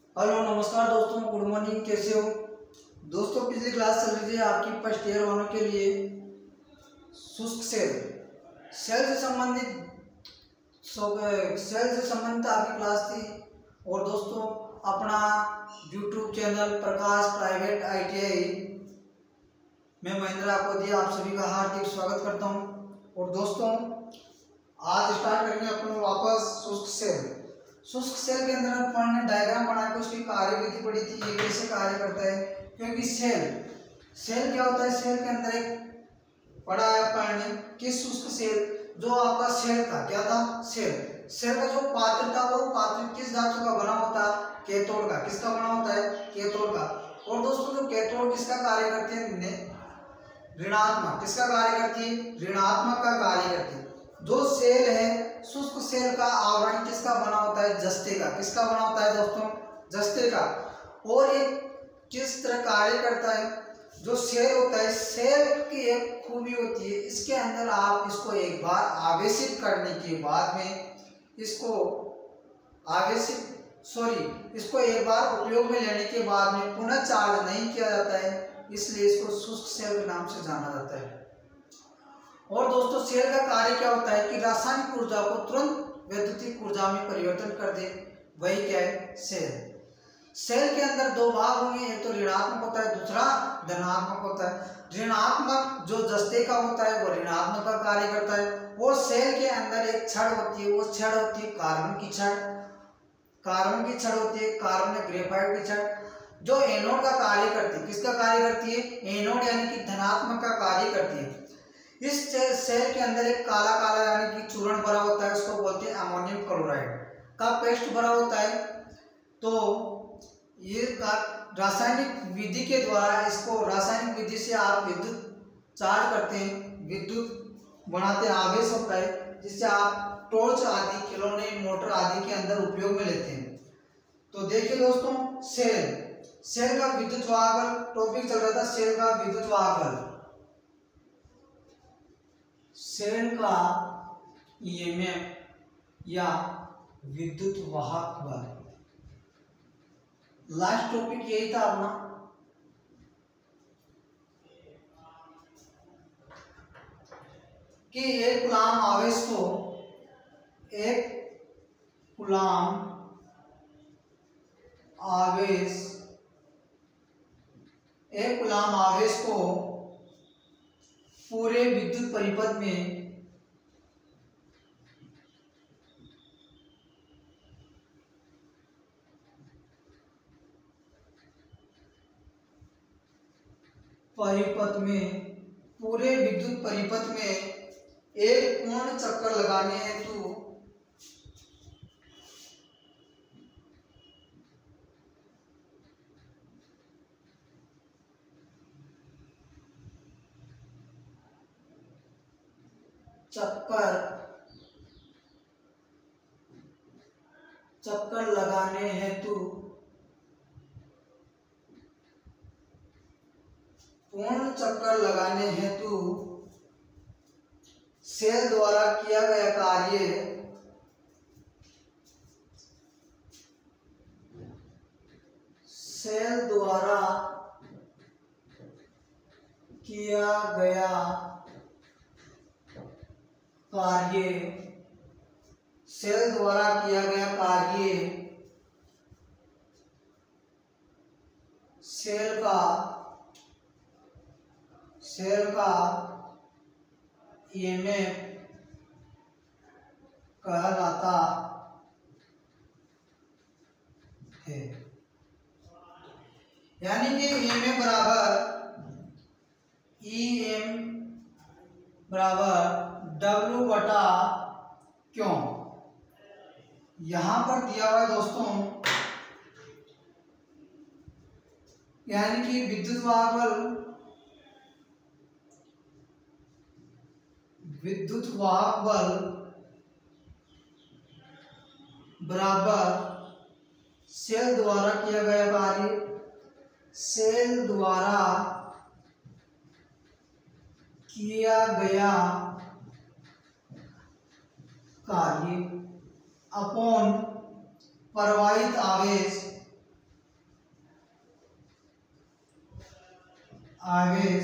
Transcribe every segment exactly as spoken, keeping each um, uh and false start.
Hello नमस्कार दोस्तों, good morning. कैसे हो दोस्तों? पिछली क्लास चल रही है आपकी फर्स्ट ईयर वालों के लिए शुष्क सेल सेल से संबंधित सेल से संबंधित आपकी क्लास थी। और दोस्तों, अपना YouTube channel Prakash private I T I मैं महेंद्र आपको दिया आप सभी का हार्दिक स्वागत करता हूं। और दोस्तों, आज स्टार्ट करेंगे अपन वापस शुष्क सेल। शुष्क सेल के अंदर हम पढ़ने डायग्राम बना के उसकी कार्यविधि पढ़ी थी, ये कैसे कार्य करता है। क्योंकि सेल सेल क्या होता है, सेल के अंदर एक पढ़ा है पढ़ने कि शुष्क सेल जो आपका सेल था, क्या था, सेल सेल का जो पात्र था वो पात्र किस धातु का बना होता है, कैथोड का। किसका बना होता है, कैथोड का। और दोस्तों, जो कैथोड किसका कार्य करती है, ऋणात्मक। किसका कार्य करती है, ऋणात्मक का कार्य करती है। जो सेल है शुष्क सेल का आवरण किसका बना होता है, जस्ते का। किसका बना होता है दोस्तों, जस्ते का। और ये किस तरह कार्य करता है, जो सेल होता है, सेल की एक खूबी होती है, इसके अंदर आप इसको एक बार आवेशित करने के बाद में इसको आवेशित सॉरी इसको एक बार उपयोग में लेने के बाद में पुनः चार्ज नहीं किया जाता है, इसलिए इसको शुष्क सेल के नाम से जाना जाता है। और दोस्तों, सेल का कार्य क्या होता है कि रासायनिक ऊर्जा को तुरंत वैद्युतिक ऊर्जा में परिवर्तन कर दे, वही क्या है, सेल। सेल के अंदर दो भाग होंगे, एक तो ऋणात्मक होता है, दूसरा धनात्मक होता है। ऋणात्मक जो जस्ते का होता है वो ऋणात्मक का कार्य करता है। और सेल के अंदर एक छड़ होती है, वो छड़ होती है कार्बन की छड़। कार्बन की छड़ होती है, कार्बन या ग्रेफाइट की छड़, जो एनोड का कार्य करती है। किसका कार्य करती है, एनोड यानी कि धनात्मक का कार्य करती है। इस सेल के अंदर एक काला काला यानी कि चूर्ण भरा होता है, उसको बोलते हैं अमोनियम क्लोराइड का पेस्ट भरा होता है। तो ये रासायनिक विधि के द्वारा इसको रासायनिक विधि से आप विद्युत चार्ज करते हैं, विद्युत बनाते हैं, आवेश होता है, जिससे आप टॉर्च आदि, खिलौने, मोटर आदि के अंदर उपयोग में लेते हैं। तो देखिए दोस्तों, सेल सेल का विद्युत वाहक टॉपिक चल रहा था, सेल का विद्युत वाहक सेल का ई एम एफ या विद्युत वाहक बल। लास्ट टॉपिक यही था अपना। कि एक कूलाम आवेश को एक कूलाम आवेश एक कूलाम आवेश को पूरे विद्युत परिपथ में परिपथ में पूरे विद्युत परिपथ में एक पूर्ण चक्कर लगाने हेतु चक्कर चक्कर लगाने हेतु पूर्ण चक्कर लगाने हेतु सेल द्वारा किया गया कार्य सेल द्वारा किया गया कार्य सेल द्वारा किया गया कार्य सेल का सेल का ई एम एफ कहलाता है। यानी कि ई एम एफ बराबर ई एम बराबर डब्ल्यू बटा क्यों, यहां पर दिया हुआ है दोस्तों। यानी कि विद्युत वाहक बल विद्युत वाहक बल बराबर सेल द्वारा किया गया कार्य सेल द्वारा किया गया कार्य अपॉन प्रवाहित आवेश आवेश।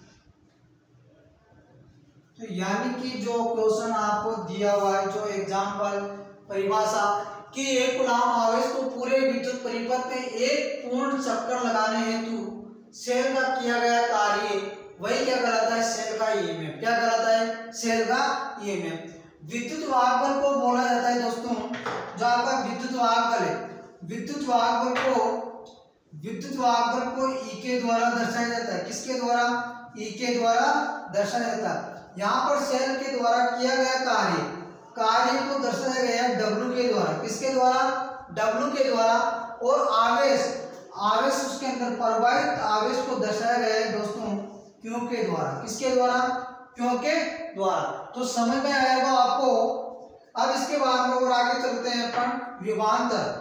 तो यानी कि जो क्वेश्चन आपको दिया हुआ है, जो एग्जाम्पल परिभाषा कि एक कूलाम आवेश को पूरे विद्युत परिपथ में एक पूर्ण चक्कर लगाने हेतु सेल का किया गया कार्य वही क्या कहलाता है, सेल का ईएमएफ। क्या कहलाता है, सेल का ईएमएफ। विद्युत वाहक बल को बोला जाता है दोस्तों, जो आपका विद्युत वाहक बल है, विद्युत वाहक बल को विद्युत वाहक बल को ई के द्वारा दर्शाया जाता है। किसके द्वारा, ई के द्वारा दर्शाया जाता है। यहाँ पर सेल के द्वारा किया गया कार्य कार्य को दर्शाया गया है डब्ल्यू के द्वारा। किसके द्वारा, डब्ल्यू के द्वारा। और आवेश आवेश उसके अंदर प्रवाहित आवेश को दर्शाया गया है दोस्तों क्यू के द्वारा। किसके द्वारा, क्यू के द्वारा। तो समझ में आएगा आपको। अब इसके बाद में और आगे चलते हैं अपन विभवांतर।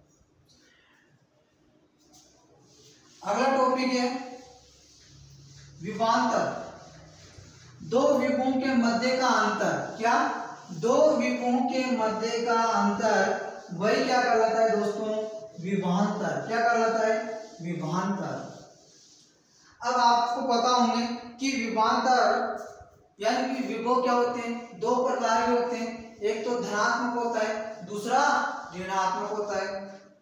अगला टॉपिक है विभवांतर। दो विभवों के मध्य का अंतर। क्या, दो विभवों के मध्य का अंतर वही क्या कहलाता है दोस्तों, विभवांतर। क्या कहलाता है, विभवांतर। अब आपको पता होंगे कि विभवांतर यानी कि विभव क्या होते हैं, दो प्रकार के होते हैं। एक तो धनात्मक होता है, दूसरा ऋणात्मक होता है।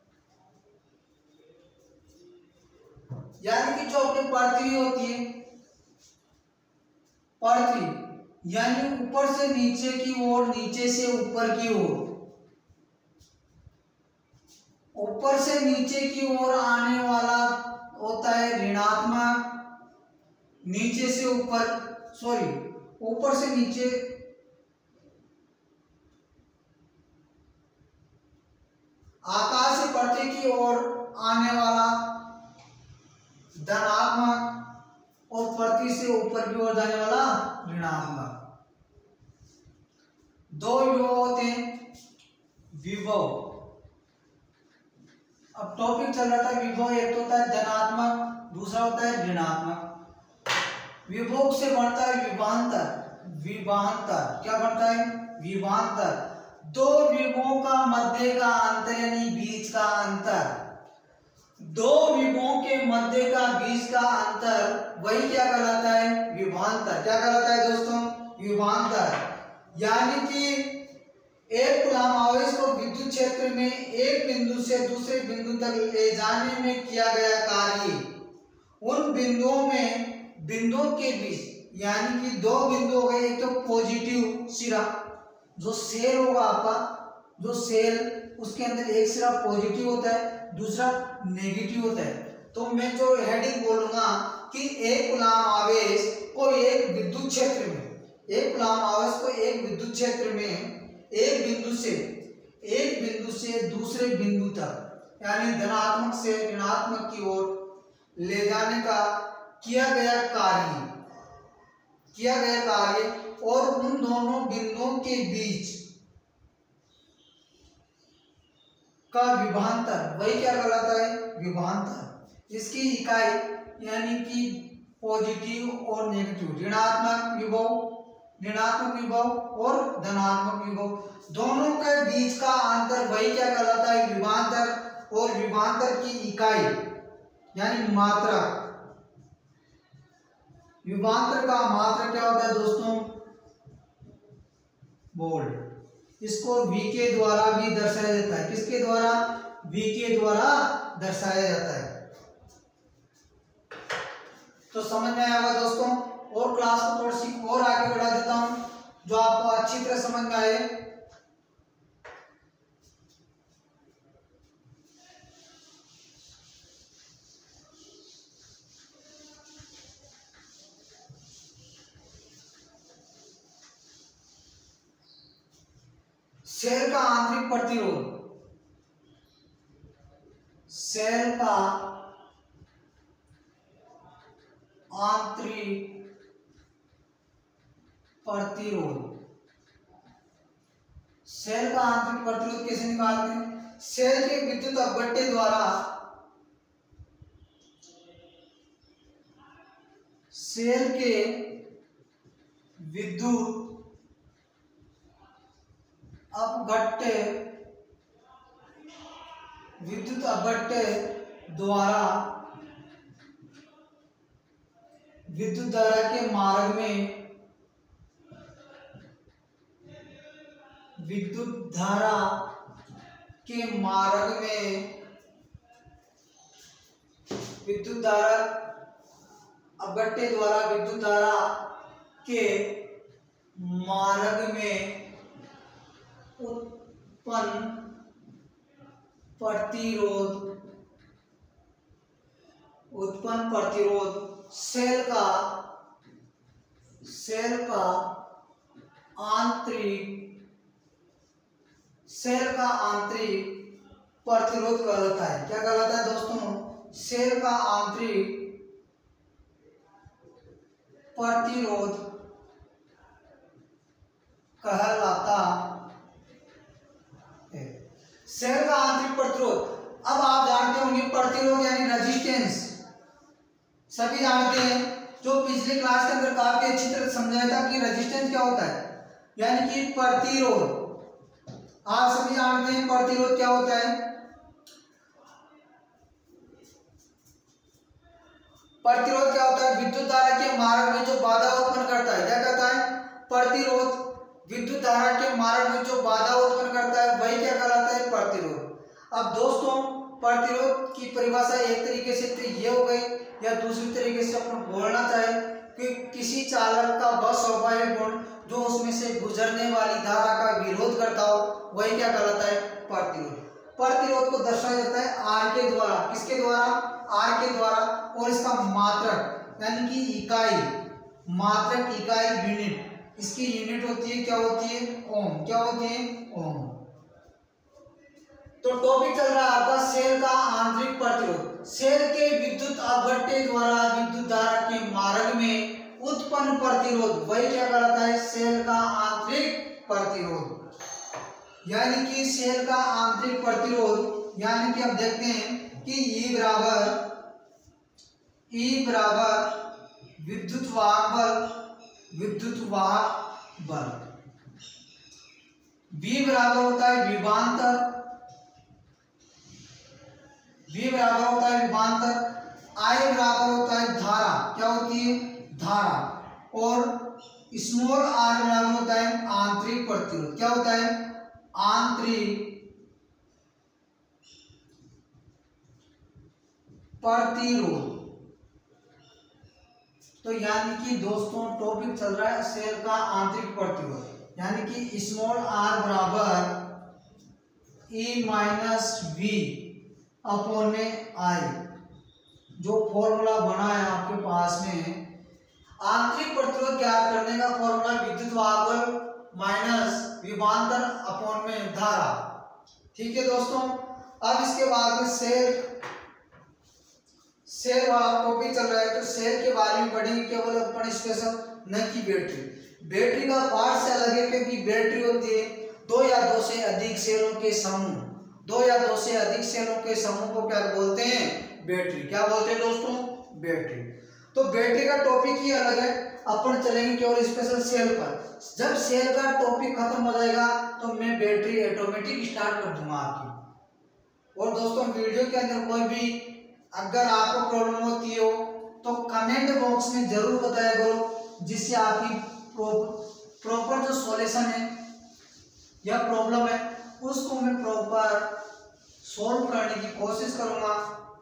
यानी कि जो अपनी पृथ्वी होती है, पृथ्वी यानी ऊपर से नीचे की ओर, नीचे से ऊपर की ओर, ऊपर से नीचे की ओर आने वाला होता है ऋणात्मक, नीचे से ऊपर सॉरी ऊपर से नीचे आकाश से पृथ्वी की ओर आने वाला धनात्मक, और पृथ्वी से ऊपर की ओर जाने वाला ऋणात्मक। दो विभव होते हैं, विभव। अब टॉपिक चल रहा था विभव, एक तो होता है धनात्मक, दूसरा होता है ऋणात्मक। विभव से बढ़ता है विभवांतर। विभवांतर क्या बढ़ता है, विभवांतर। दो विभवों का मध्य का अंतर यानी बीच का अंतर। दो विभवों के मध्य का बीच का अंतर वही क्या कहलाता है, विभवांतर। क्या कहलाता है दोस्तों, विभवांतर। यानी कि एक कूलाम आवेश को विद्युत क्षेत्र में एक बिंदु से दूसरे बिंदु तक ले जाने में किया गया कार्य, उन बिंदुओं में बिंदुओं के बीच यानी कि दो बिंदु हो गए, एक तो पॉजिटिव सिरा जो सेल होगा आपका, जो सेल उसके अंदर एक सिरा पॉजिटिव होता है, दूसरा नेगेटिव होता है। तो मैं जो हेडिंग बोलूंगा कि एक कूलाम आवेश को एक विद्युत क्षेत्र में, एक कूलाम आवेश को एक विद्युत क्षेत्र में एक बिंदु से एक बिंदु से दूसरे बिंदु तक यानी धनात्मक से ऋणात्मक की ओर ले जाने का किया गया कार्य किया गया कार्य और उन दोनों बिंदुओं के बीच का विभवांतर वही क्या कहलाता है, विभवांतर। इसकी इकाई यानी कि पॉजिटिव और नेगेटिव, ऋणात्मक विभव ऋणात्मक विभव और धनात्मक विभव, दोनों के बीच का अंतर वही क्या कहलाता है, विभवांतर। और विभवांतर की इकाई यानी मात्रा, विभवांतर का मात्रा क्या होता है दोस्तों, वोल्ट। इसको V के द्वारा भी दर्शाया जाता है। किसके द्वारा, V के द्वारा दर्शाया जाता है। तो समझ में आएगा दोस्तों। और क्लास को थोड़ी सी और आगे बढ़ा देता हूं जो आपको अच्छी तरह समझ में आए। सेल का आंतरिक प्रतिरोध, सेल का आंतरिक प्रतिरोध, सेल का आंतरिक प्रतिरोध कैसे निकालते हैं, सेल के विद्युत अपघट्य द्वारा सेल के विद्युत अपघट्य विद्युत अपघट्य द्वारा विद्युत धारा के मार्ग में विद्युत धारा के मार्ग में विद्युत धारा अपघट्य द्वारा विद्युत धारा के मार्ग में उत्पन्न प्रतिरोध उत्पन्न प्रतिरोध सेल का सेल का आंतरिक सेल का आंतरिक प्रतिरोध कहलाता है। क्या कहलाता है दोस्तों? सेल का आंतरिक प्रतिरोध कहलाता है। सेल का आंतरिक प्रतिरोध, अब आप जानते होंगे प्रतिरोध यानी रेजिस्टेंस, सभी जानते हैं। जो पिछले क्लास के अंदर काफी अच्छी तरह समझाया था कि रेजिस्टेंस क्या होता है, यानी कि प्रतिरोध। आप सभी जानते हैं प्रतिरोध क्या होता है। प्रतिरोध क्या होता है? विद्युत धारा के मार्ग में जो बाधा उत्पन्न करता है। क्या कहता है? प्रतिरोध विद्युत धारा के मार्ग में जो बाधा उत्पन्न करता है वही क्या कहलाता है? प्रतिरोध। अब दोस्तों प्रतिरोध की परिभाषा एक तरीके से तो ये हो गई, या दूसरी तरीके से अपन बोलना चाहे कि किसी चालक का वह स्वाभाविक गुण जो उसमें से गुजरने वाली धारा का विरोध करता हो वही क्या कहलाता है? प्रतिरोध। प्रतिरोध को दर्शाया जाता है आर के द्वारा। किसके द्वारा? आर के द्वारा। और इसका मात्रक यानी कि इकाई, मात्रक इकाई यूनिट, इसकी यूनिट होती है क्या होती है? ओम। क्या होती है? ओम। तो टॉपिक चल रहा है आपका सेल का आंतरिक प्रतिरोध। सेल के विद्युत अपघट्य द्वारा विद्युत धारा के मार्ग में उत्पन्न प्रतिरोध वही क्या कहलाता है? सेल का आंतरिक प्रतिरोध। यानी कि सेल का आंतरिक प्रतिरोध, यानी कि अब देखते हैं कि E बराबर E बराबर विद्युत वाहक बल विद्युत वाहक बल, V बराबर होता है विभवांतर, V बराबर होता है विभवांतर, I बराबर होता है धारा। क्या होती है? धारा। और स्मॉल r बराबर होता है आंतरिक प्रतिरोध। क्या होता है? आंतरिक प्रतिरोध। तो यानी कि दोस्तों टॉपिक चल रहा है सेल का आंतरिक प्रतिरोध, यानी कि स्मॉल r बराबर E माइनस वी अपॉन में आई, जो फॉर्मूला बना है आपके पास में। आंतरिक प्रतिरोध ज्ञात करने का फॉर्मूला विद्युत वाहक बल माइनस विभवांतर अपॉन में धारा। ठीक है दोस्तों। अब इसके बाद में सेल सेल वाला टॉपिक चल रहा है, तो सेल के बारे में पढ़ेंगे केवल अपन स्पेशल, न कि बैटरी। बैटरी का पार्ट से अलग है, क्योंकि बैटरी होती है दो या दो से अधिक सेलों के समूह। दो या दो से अधिक सेलों के समूह को क्या बोलते हैं? बैटरी। क्या बोलते हैं दोस्तों? बैटरी। तो बैटरी का टॉपिक ही अलग है, अपन चलेंगे केवल स्पेशल सेल पर। जब सेल का टॉपिक खत्म हो जाएगा तो मैं बैटरी ऑटोमेटिक स्टार्ट कर दूंगा आपकी। और दोस्तों वीडियो के अंदर कोई भी अगर आपको प्रॉब्लम होती हो तो कमेंट बॉक्स में जरूर बताया करो, जिससे आपकी प्रॉपर जो सॉल्यूशन है या प्रॉब्लम है उसको मैं प्रॉपर सॉल्व करने की कोशिश करूंगा।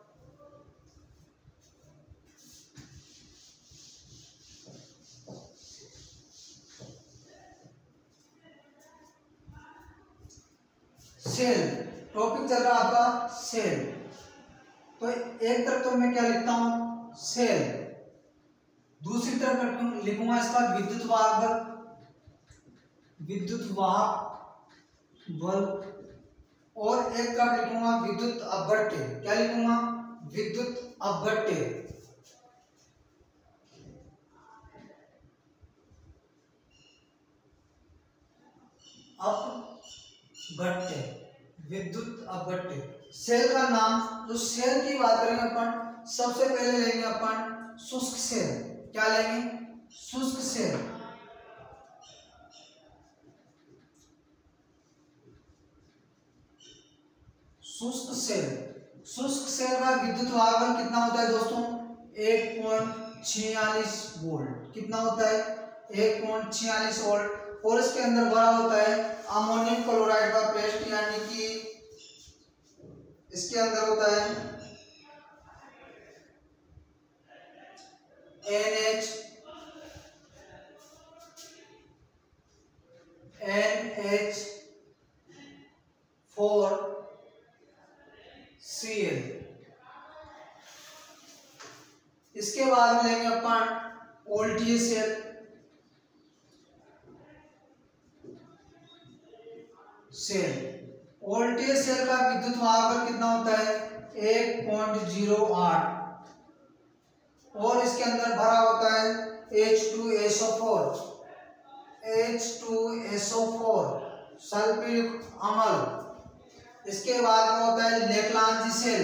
सेल टॉपिक चल रहा है आपका सेल। तो एक तरफ तो मैं क्या लिखता हूं? सेल। दूसरी तरफ लिखूंगा इसका विद्युत वाहक बल विद्युत वाहक बल और एक तरफ लिखूंगा विद्युत अपघट्य। क्या लिखूंगा? विद्युत अपघट्य। अपघट्य विद्युत अपघट्य। सेल का नाम, जो सेल की बात करेंगे अपन सबसे पहले लेंगे अपन शुष्क सेल। क्या लेंगे? शुष्क सेल। शुष्क सेल शुष्क सेल का विद्युत वाहक बल कितना होता है दोस्तों? एक पॉइंट छियालीस वोल्ट। कितना होता है? एक पॉइंट छियालीस वोल्ट। और इसके अंदर भरा होता है अमोनियम क्लोराइड का पेस्ट, यानी कि इसके अंदर होता है N H N H four C L. इसके बाद लेंगे अपन voltage cell. Cell voltage cell का विद्युत वाहक कितना होता है? एक पॉइंट जीरो आठ। और इसके अंदर भरा होता है H two S O four H two S O four sulphuric अम्ल। इसके बाद में होता है लेक्लांजी सेल।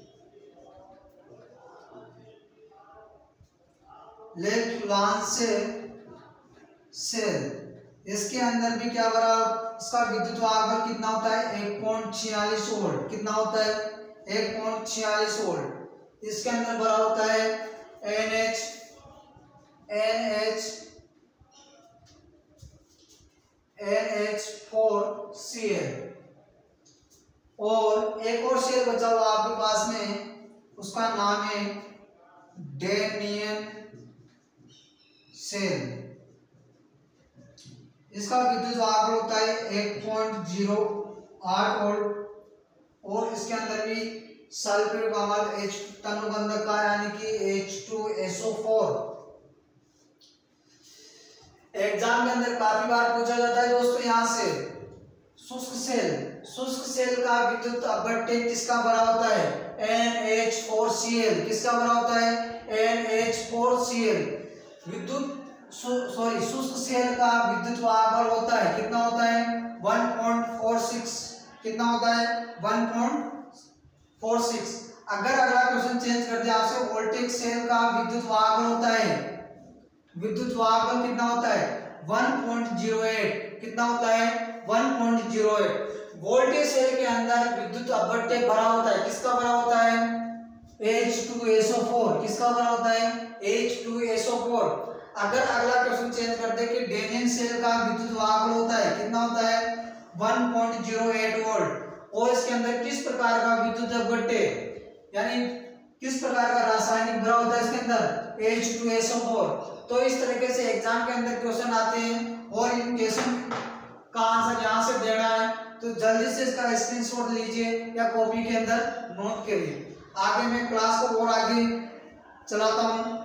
लेक्लांजी सेल, इसके अंदर भी क्या भरा? इसका विद्युत वाहक कितना होता है? एक पॉइंट छियालीस वोल्ट। कितना होता है? एक पॉइंट छियालीस वोल्ट। इसके अंदर भरा होता है N H N H N H four C L. और एक और सेल बचा हुआ आपके पास में, उसका नाम है डेनियन सेल। इसका विद्युत वाहक होता है एक पॉइंट जीरो आठ वोल्ट। और इसके अंदर भी सल्फ्यूरिक अम्ल H तनुबंधक का, यानी कि H two S O four. Exam के अंदर काफी बार पूछा जाता है दोस्तों यहाँ से शुष्क सेल। शुष्क सेल का विद्युत अपघट्य किसका भरा होता है? N H four C L. किसका भरा होता है? N H four C L. विद्युत सॉरी शुष्क सेल का विद्युत वाहक होता है कितना होता है? One point four six. कितना होता है? One point four six. अगर अगला क्वेश्चन चेंज कर दे आपसे, वोल्टेज सेल का विद्युत वाहक होता है, विद्युत वाहक कितना होता है? One point zero eight. कितना होता है? One point zero eight. Voltage cell के अंदर विद्युत अपघट्य भरा होता है, किसका भरा होता है? H two S O four. किसका भरा होता है? H two S O four. अगर अगला क्वेश्चन चेंज कर दे कि डेनियन सेल का विद्युत वाहक होता है, कितना होता है? One point zero eight volt. और इसके अंदर किस प्रकार का विद्युत अपघट्य, यानी किस प्रकार का रासायनिक भरा होता है इसके अंदर? H two S O four. तो इस तरीके से एग्जाम के अंदर क्वेश्चन आते हैं और इन क्वेश्चन का आंसर यहाँ से देना है, तो जल्दी से इसका स्क्रीनशॉट लीजिए या कॉपी के अंदर नोट करिए। आगे मैं क्लास को और आगे चलाता हूँ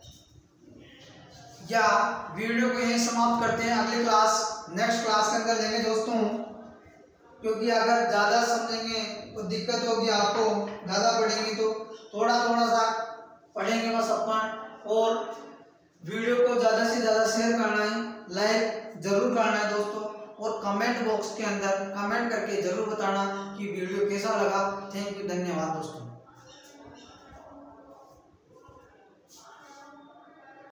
या वीडियो को यहीं समाप्त करते हैं। अगली क्लास नेक्स्ट क्लास के अंदर लेंगे दोस्तों, क्योंकि अगर ज़्यादा समझेंगे तो दिक्कत होगी आपको, ज़्यादा पढ़ेंगे तो थोड़ा थोड़ा सा पढ़ेंगे बस अपन। और वीडियो को ज़्यादा से ज़्यादा शेयर करना है, लाइक जरूर करना है दोस्तों। और कमेंट बॉक्स के अंदर कमेंट करके जरूर बताना कि वीडियो कैसा लगा। थैंक यू, धन्यवाद दोस्तों।